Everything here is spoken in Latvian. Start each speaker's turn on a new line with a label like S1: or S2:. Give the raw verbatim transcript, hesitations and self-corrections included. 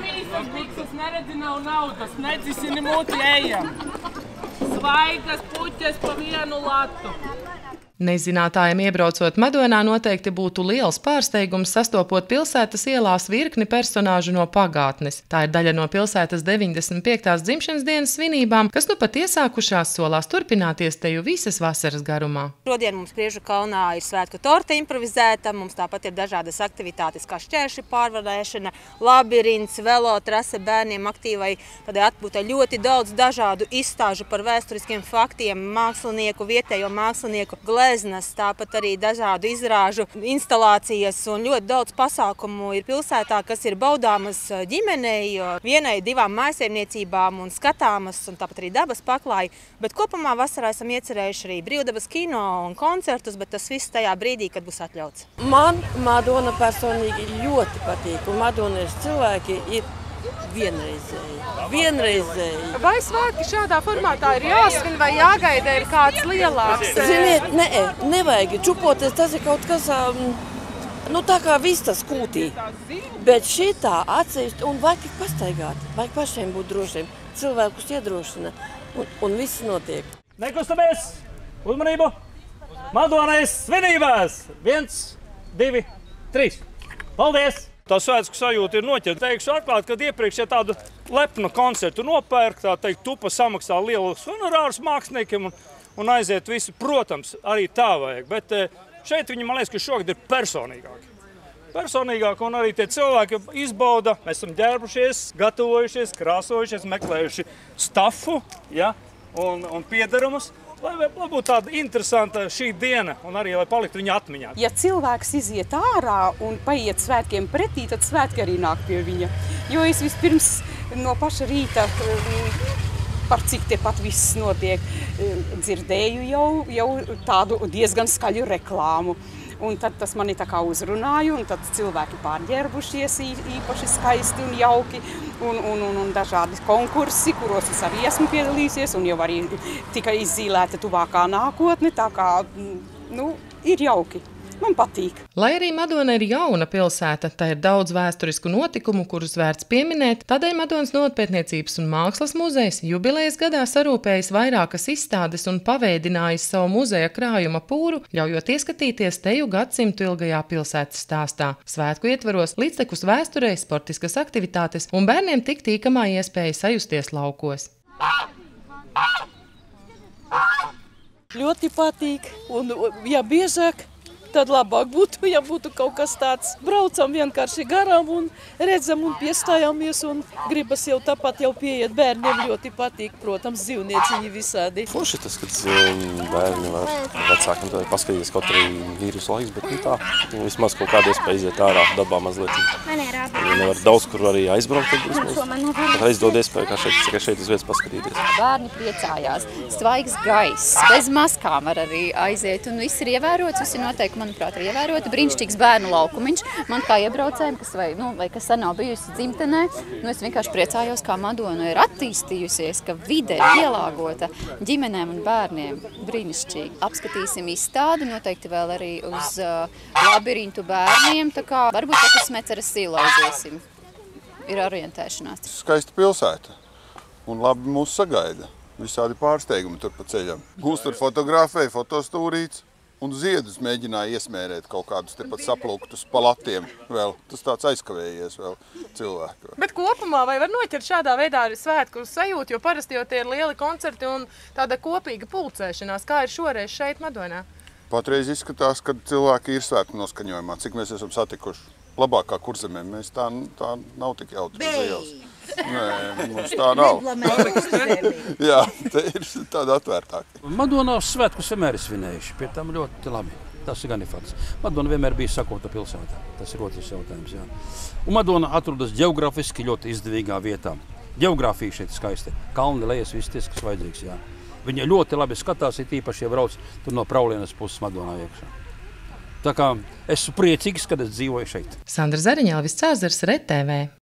S1: Ņem īstas bikses, neredzi nav naudas, nedzisini mūti ejam. Svaigas puķes pa vienu latu.
S2: Nezinātājiem iebraucot Madonā noteikti būtu liels pārsteigums sastopot pilsētas ielās virkni personāžu no pagātnes. Tā ir daļa no pilsētas deviņdesmit piektās dzimšanas dienas svinībām, kas nu pat iesākušās solās turpināties te jau visas vasaras garumā.
S3: Šodien mums Priežu kalnā ir svētku torte improvizēta, mums tāpat ir dažādas aktivitātes kā šķērši pārvarēšana, labirints, velotrase bērniem aktīvai, tādai atpūtai ļoti daudz dažādu izstāžu par vēsturiskiem faktiem, mākslinieku, vietējo mākslinieku gleznas, tāpat arī dažādu izrāžu instalācijas un ļoti daudz pasākumu ir pilsētā, kas ir baudāmas ģimenei, vienai, divām mājsaimniecībām un skatāmas, un tāpat arī dabas paklāji. Bet kopumā vasarā esam iecerējuši arī brīvdabas kino un koncertus, bet tas viss tajā brīdī, kad būs atļauts.
S4: Man Madona personīgi ļoti patīk, un Madonas cilvēki ir vienreizēji. Vienreizēji.
S5: Vai svētki šādā formātā ir jāsvin vai jāgaida ir kāds lielāks?
S4: Ziniet, ne, nevajag čupoties, tas ir kaut kas, nu tā kā vistas kūtī. Bet šitā atsevišķi, un vajag pastaigāt, vajag pašiem būt drošiem. Cilvēkus iedrošina, un, un viss notiek.
S6: Nekustamies! Uzmanību! Madonas svinībās! Viens, divi, trīs. Paldies! Tā svētku sajūta ir noķerta. Teikšu atklāt, kad iepriekš, ja tādu lepnu koncertu nopērk, tā teikt, tupa samaksā lielus honorārus māksliniekiem un, un aiziet visi. Protams, arī tā vajag, bet šeit viņi, man liekas, ka šogad ir personīgāki. Personīgāk, un arī tie cilvēki izbauda. Mēs esam ģērbušies, gatavojušies, krāsojušies, meklējuši stafu, ja, un, un piedarumus. Lai, lai būtu tāda interesanta šī diena un arī, lai paliktu viņa atmiņā.
S5: Ja cilvēks iziet ārā un paiet svētkiem pretī, tad svētki arī nāk pie viņa. Jo es vispirms no paša rīta, par cik tepat viss notiek, dzirdēju jau, jau tādu diezgan skaļu reklāmu. Un tad tas mani tā kā uzrunāja, un tad cilvēki pārģērbušies īpaši skaisti un jauki, un, un, un, un dažādi konkursi, kuros es arī esmu piedalījusies, un jau arī tika izzīlēta tuvākā nākotne, tā kā, nu, ir jauki. Man patīk.
S2: Lai arī Madona ir jauna pilsēta, tā ir daudz vēsturisku notikumu, kurus vērts pieminēt, tādēļ Madonas novatpētniecības un mākslas muzejs jubilejas gadā sarūpējis vairākas izstādes un paveidinājis savu muzeja krājuma pūru, ļaujot ieskatīties teju gadsimtu ilgajā pilsētas stāstā. Svētku ietvaros līdztekus vēsturei, sportiskas aktivitātes un bērniem tik tīkamā iespēja sajusties laukos.
S4: Ļoti patīk, un ja biežāk, tad labāk būtu, ja būtu kaut kas tāds. Braucam vienkārši garām un redzam un piestājāmies un gribas jau tāpat jau pieiet. Bērniem ļoti patīk, protams, dzīvnieciņi visādi.
S7: Forši tas, kad bērni var vecākiem paskatīties kaut arī vīrus laiks, bet nu tā, nu, vismaz kaut kāda iespēja iziet ārā dabā mazliet. Ja nevar daudz, kur arī aizbraukt, tad vismaz reiz dod iespēju, kā šeit, tikai šeit uz vietas paskatīties.
S8: Bērni priecājās, svaigs gaiss, bez maskām var arī aiziet un viss ir ievērots, viss ir noteikti, manuprāt, ir ievērota. Brīnišķīgs bērnu laukumiņš. Man kā iebraucējiem, kas vai, nu, vai kas sen nav bijusi dzimtenē, nu, es vienkārši priecājos, kā Madona ir attīstījusies, ka vide ir pielāgota ģimenēm un bērniem. Brīnišķīgi. Apskatīsim izstādi, noteikti vēl arī uz uh, labirintu bērniem, tā kā varbūt pat uz Smeceres ielu aiziesim. Ir orientēšanās.
S9: Skaista pilsēta un labi mūs sagaida. Visādi pārsteigumi tur pa ceļam. Mūs tur fotografēja, fotostūrīts. Un ziedus mēģināja iesmērēt kaut kādus tepat saplūktus pa latiem vēl. Tas tāds aizkavējies vēl cilvēku.
S5: Bet kopumā vai var noķert šādā veidā arī svētku sajūtu, jo parasti jau tie ir lieli koncerti un tāda kopīga pulcēšanās, kā ir šoreiz šeit Madonā?
S9: Patreiz izskatās, ka cilvēki ir svētku noskaņojumā, cik mēs esam satikuši. Labākā Kurzemē mēs tā, tā nav tik jautri uz ielas. Nē, mums tā nav. Jā, te ir tāda atvērtāka.
S6: Madonas svētkus vienmēr ir svinējuši, pie tam ļoti labi. Tas ir gan ir fakts. Madona vienmēr bija sakota pilsētā. Tas ir otrs jautājums, jā. Un Madona atrodas ģeogrāfiski ļoti izdevīgā vietā. Ģeogrāfija šeit skaisti. Kalni, lejas, viss ties, kas vajadzīgs, jā. Viņa ļoti labi skatās, ir īpaši, ja brauc tur no Praulienas puses Madonā iekšā. Tā kā esmu priecīgs, kad es dzīvoju šeit.
S2: Sandra Zariņa, Elvis Cēzars, R E T V.